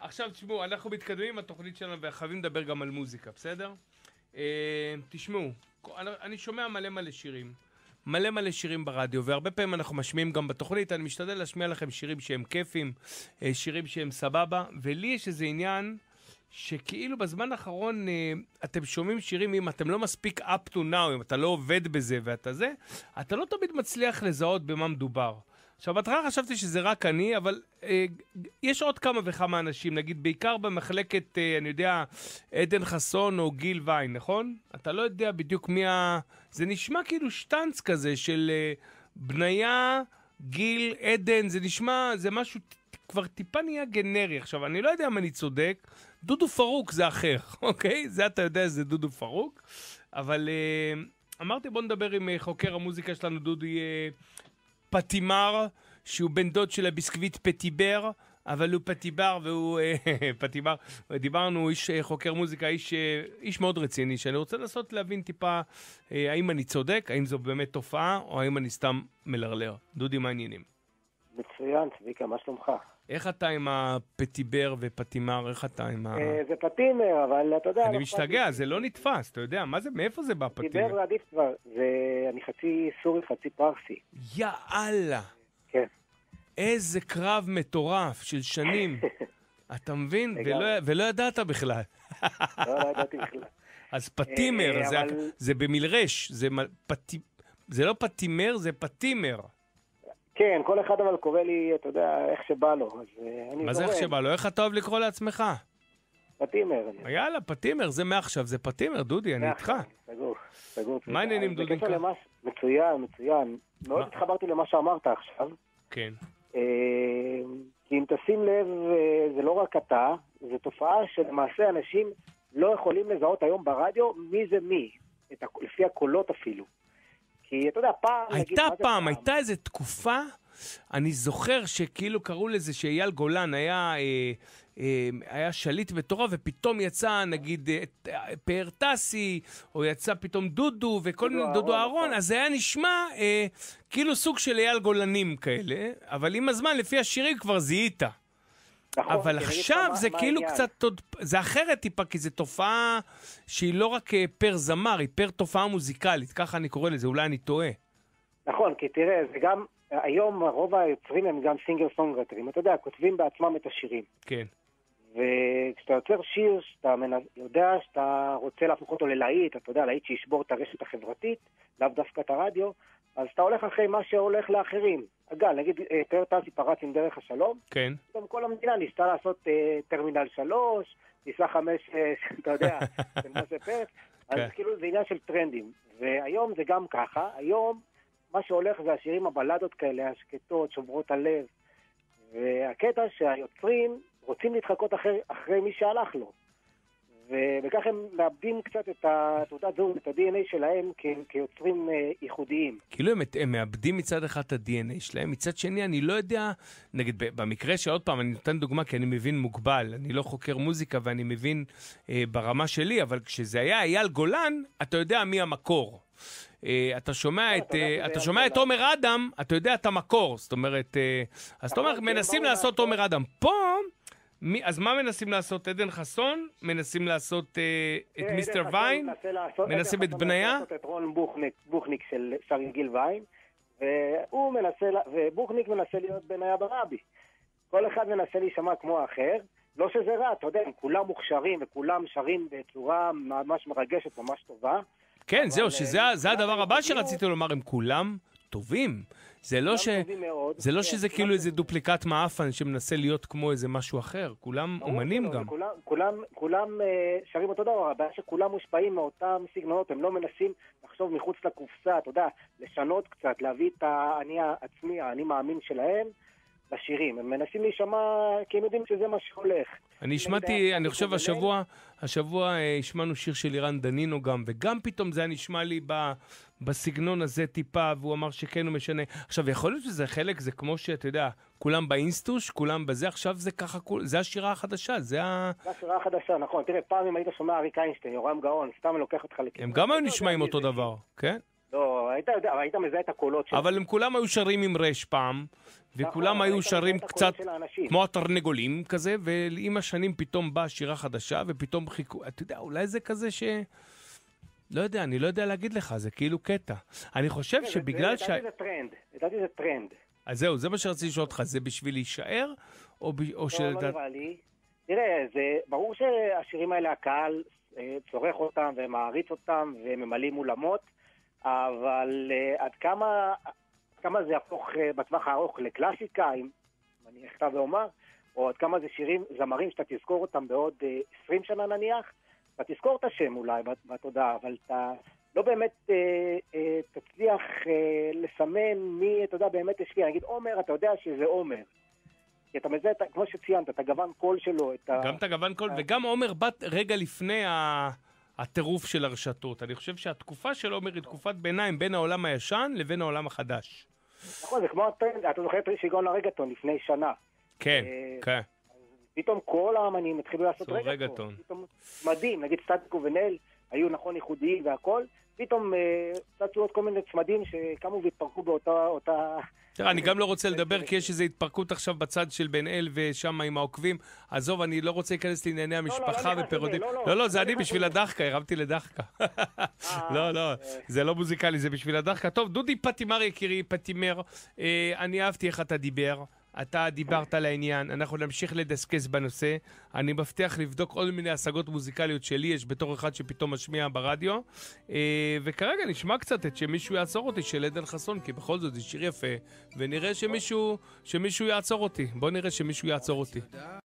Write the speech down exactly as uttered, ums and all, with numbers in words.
עכשיו תשמעו, אנחנו מתקדמים עם התוכנית שלנו וחייבים לדבר גם על מוזיקה, בסדר? תשמעו, אני שומע מלא מלא שירים, מלא מלא שירים ברדיו, והרבה פעמים אנחנו משמיעים גם בתוכנית, אני משתדל להשמיע לכם שירים שהם כיפים, שירים שהם סבבה, ולי יש איזה עניין שכאילו בזמן האחרון אתם שומעים שירים, אם אתם לא מספיק up to now, אם אתה לא עובד בזה ואתה זה, אתה לא תמיד מצליח לזהות במה מדובר. עכשיו, בהתחלה חשבתי שזה רק אני, אבל אה, יש עוד כמה וכמה אנשים, נגיד, בעיקר במחלקת, אה, אני יודע, עדן חסון או גיל ויין, נכון? אתה לא יודע בדיוק מי ה... זה נשמע כאילו שטנץ כזה של אה, בניה, גיל, עדן, זה נשמע, זה משהו כבר טיפה נהיה גנרי. עכשיו, אני לא יודע אם אני צודק, דודו פרוק זה אחר, אוקיי? זה אתה יודע, זה דודו פרוק, אבל אה, אמרתי, בוא נדבר עם אה, חוקר המוזיקה שלנו, דודי... אה, פטימר, שהוא בן דוד של הביסקוויט פטיבר, אבל הוא פטיבר והוא פטיבר. דיברנו, איש חוקר מוזיקה, איש, איש מאוד רציני, שאני רוצה לנסות להבין טיפה האם אני צודק, האם זו באמת תופעה, או האם אני סתם מלרלר. דודי, מה העניינים? מצוין, צביקה, מה שלומך? איך אתה עם הפטיבר ופטימר? איך אתה עם ה... זה פטימר, אבל אתה יודע... אני משתגע, זה לא נתפס, אתה יודע, מה זה, מאיפה זה בא פטימר? פטיבר זה עדיף כבר, זה... אני חצי סורי, חצי פרסי. יאללה! כן. איזה קרב מטורף של שנים. אתה מבין? ולא ידעת בכלל. לא, לא ידעתי בכלל. אז פטימר, זה במלרש, זה לא פטימר, זה פטימר. כן, כל אחד אבל קורא לי, אתה יודע, איך שבא לו. מה זה איך שבא לו? איך אתה אוהב לקרוא לעצמך? פטימר. יאללה, פטימר, זה מעכשיו, זה פטימר, דודי, אני איתך. סגור, סגור. מה העניינים, דודי? מצוין, מצוין. מאוד התחברתי למה שאמרת עכשיו. כן. כי אם תשים לב, זה לא רק אתה, זו תופעה שלמעשה אנשים לא יכולים לזהות היום ברדיו מי זה מי, לפי הקולות אפילו. כי אתה יודע, פעם... הייתה פעם, הייתה איזו תקופה, אני זוכר שכאילו קראו לזה שאייל גולן היה, אה, אה, היה שליט בתורה, ופתאום יצא נגיד אה, פאר טסי, או יצא פתאום דודו, וכל מיני דודו אהרון, אז זה היה נשמע אה, כאילו סוג של אייל גולנים כאלה, אבל עם הזמן לפי השירים כבר זיהית. נכון, אבל עכשיו זה כאילו קצת, זה אחרת טיפה, כי זו תופעה שהיא לא רק פר זמר, היא פר תופעה מוזיקלית, ככה אני קורא לזה, אולי אני טועה. נכון, כי תראה, זה גם, היום רוב היוצרים הם גם סינגר סונגרייטרים, אתה יודע, כותבים בעצמם את השירים. כן. וכשאתה יוצר שיר, שאתה יודע שאתה רוצה להפוך אותו ללהיט, אתה יודע, להיט שישבור את הרשת החברתית, לאו דווקא את הרדיו, אז אתה הולך אחרי מה שהולך לאחרים. אגב, נגיד, פאר טסי פרץ עם דרך השלום. כן. גם כל המדינה ניסתה לעשות אה, טרמינל שלוש, ניסה חמש, אה, אתה יודע, של משה פרץ. אז כאילו זה עניין של טרנדים. והיום זה גם ככה. היום מה שהולך זה השירים הבלדות כאלה, השקטות, שוברות הלב. והקטע שהיוצרים רוצים להתחקות אחרי, אחרי מי שהלך לו. וכך הם מאבדים קצת את התעודת זהות, את ה-די אן איי שלהם כ- כיוצרים אה, ייחודיים. כאילו הם, הם מאבדים מצד אחד את ה-די אן איי שלהם, מצד שני אני לא יודע, נגיד במקרה שעוד פעם, אני נותן דוגמה כי אני מבין מוגבל, אני לא חוקר מוזיקה ואני מבין אה, ברמה שלי, אבל כשזה היה אייל גולן, אתה יודע מי המקור. אה, אתה שומע את, אה, אתה שומע את עומר אדם, אתה יודע את המקור, זאת אומרת, אה, אז אתה אומר, מנסים לעשות עומר אדם. פה... מי, אז מה מנסים לעשות? עדן חסון? מנסים לעשות אה, את מיסטר ויין? מנסים את בניה? מנסים לעשות את רון בוכניק, בוכניק של שרי גיל ויין, והוא מנסה, ובוכניק מנסה להיות בניה ברבי. כל אחד מנסה להישמע כמו האחר, לא שזה רע, אתה יודע, הם כולם מוכשרים וכולם שרים בצורה ממש מרגשת, ממש טובה. כן, זהו, שזה הדבר הבא שרציתי לומר, הם כולם טובים. זה לא, ש... זה לא שזה כאילו איזה דופליקט מאפן שמנסה להיות כמו איזה משהו אחר. כולם אומנים גם. כולם, כולם, כולם שרים אותו דבר, הבעיה שכולם מושפעים מאותם סגנונות, הם לא מנסים לחשוב מחוץ לקופסה, אתה יודע, לשנות קצת, להביא את האני העצמי, האני מאמין שלהם לשירים. הם מנסים להישמע כי הם יודעים שזה מה שהולך. אני השמעתי, אני חושב השבוע, השבוע השמענו שיר של אירן דנינו גם, וגם פתאום זה היה נשמע לי ב... בסגנון הזה טיפה, והוא אמר שכן הוא משנה. עכשיו, יכול להיות שזה חלק, זה כמו שאתה יודע, כולם באינסטוש, כולם בזה, עכשיו זה ככה, זה השירה החדשה, זה ה... זה השירה החדשה, נכון. תראה, פעם אם היית שומע אריק איינשטיין, יורם גאון, סתם לוקח אותך לכיוון. הם גם היו נשמעים אותו דבר, כן? לא, היית יודע, היית מזהה את הקולות שלהם. אבל הם כולם היו שרים עם רש פעם, וכולם היו שרים קצת כמו התרנגולים כזה, ועם השנים פתאום באה שירה חדשה, ופתאום חיכו, אתה יודע, אולי זה כזה ש... לא יודע, אני לא יודע להגיד לך, זה כאילו קטע. אני חושב שבגלל ש... לדעתי זה טרנד, לדעתי זה טרנד. אז זהו, זה מה שרציתי לשאול אותך, זה בשביל להישאר, או של... לא, לא נראה לי. תראה, זה ברור שהשירים האלה, הקהל צורך אותם ומעריץ אותם וממלאים אולמות, אבל עד כמה, כמה זה יהפוך בטווח הארוך לקלאסיקה, אם אני אכתב ואומר, או עד כמה זה שירים, זמרים שאתה תזכור אותם בעוד עשרים שנה נניח, אתה תזכור את השם אולי בתודעה, אבל אתה לא באמת אה, אה, תצליח אה, לסמן מי, אתה יודע, באמת השקיע. נגיד עומר, אתה יודע שזה עומר. כי אתה מזהה, כמו שציינת, את הגוון קול שלו. את גם ה... את הגוון קול, וגם עומר בת רגע לפני ה... הטירוף של הרשתות. אני חושב שהתקופה של עומר היא תקופת ביניים בין העולם הישן לבין העולם החדש. נכון, זה כמו הטרנד, אתה זוכר את שיגעון הרגטון לפני שנה. כן, כן. פתאום כל האמנים התחילו לעשות רגטון. פתאום מדהים, נגיד סטטיקו ונל היו נכון ייחודיים והכל, פתאום צצו עוד כל מיני צמדים שקמו והתפרקו באותה... תראה, אני גם לא רוצה לדבר כי יש איזו התפרקות עכשיו בצד של בן אל ושם עם העוקבים. עזוב, אני לא רוצה להיכנס לענייני המשפחה ופירודים. לא, לא, זה אני בשביל הדחקה, הרמתי לדחקה. לא, לא, זה לא מוזיקלי, זה בשביל הדחקה. טוב, דודי פטימר יקירי, פטימר, אני אהבתי איך אתה דיבר. אתה דיברת על העניין, אנחנו נמשיך לדסקס בנושא, אני מבטיח לבדוק עוד מיני השגות מוזיקליות שלי, יש בתור אחד שפתאום משמיע ברדיו, וכרגע נשמע קצת את שמישהו יעצור אותי של עדן חסון, כי בכל זאת זה שיר יפה, ונראה שמישהו, שמישהו יעצור אותי, בוא נראה שמישהו יעצור אותי.